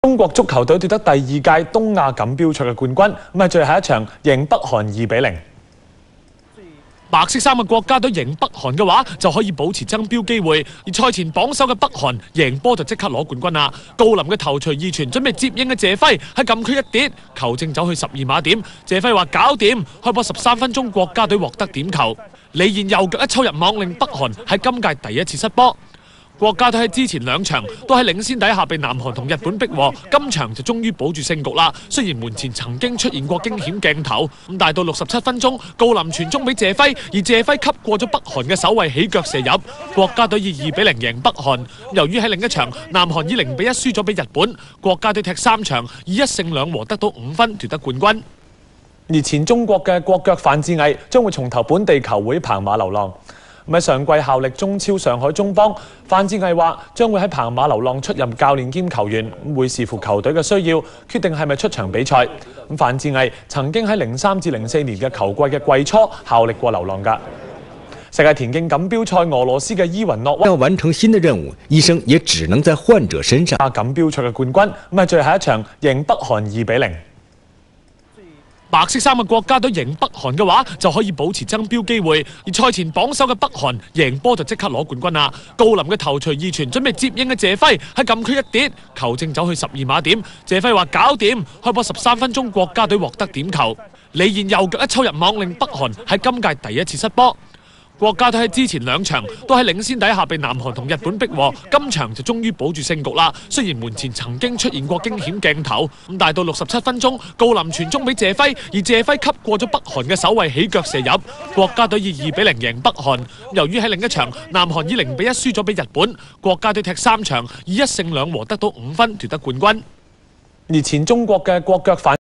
中國足球隊奪得第2屆東亞錦標賽嘅冠軍，咁係最後一場贏北韓2-0。 白色衫嘅國家隊贏北韓嘅話，就可以保持爭標機會；而賽前榜首嘅北韓贏波就即刻攞冠軍啦。郜林嘅頭槌二傳準備接應嘅謝輝喺禁區一跌，球證走去12碼點，謝輝話搞掂。開波13分鐘，國家隊獲得點球，李彥右腳一抽入網，令北韓喺今屆第一次失波。國家隊喺之前2場都喺領先底下被南韓同日本逼和，今場就終於保住勝局啦。雖然門前曾經出現過驚險鏡頭，咁但係到67分鐘，郜林傳中俾謝輝，而謝輝吸過咗北韓嘅守衛起腳射入，國家隊以2-0贏北韓。由於喺另一場南韓以0-1輸咗俾日本，國家隊踢3場以1勝2和得到5分奪得冠軍。 而前中國嘅國腳范志毅將會重投本地球會彭馬流浪。喺上季效力中超上海中邦，范志毅話將會喺彭馬流浪出任教練兼球員，會視乎球隊嘅需要，決定係咪出場比賽。范志毅曾經喺03至04年嘅球季嘅季初效力過流浪㗎。世界田徑錦標賽，俄羅斯嘅伊雲諾要完成新的任務，醫生也只能在患者身上。 錦標賽嘅冠軍，咁係最後一場贏北韓2-0。 白色衫嘅國家隊贏北韓嘅話，就可以保持爭標機會；而賽前榜首嘅北韓贏波就即刻攞冠軍啦。郜林嘅頭槌二傳準備接應嘅謝輝喺禁區一跌，球證走去12碼點，謝輝話搞掂。開波13分鐘，國家隊獲得點球，李彥右腳一抽入網，令北韓喺今屆第一次失波。國家隊喺之前2場都喺領先底下被南韓同日本逼和，今場就終於保住勝局啦。雖然門前曾經出現過驚險鏡頭，咁但係到67分鐘，郜林傳中俾謝輝，而謝輝吸過咗北韓嘅守衛起腳射入，國家隊以2-0贏北韓。由於喺另一場南韓以0-1輸咗俾日本，國家隊踢3場以1勝2和得到5分奪得冠軍。 而前中國嘅國腳范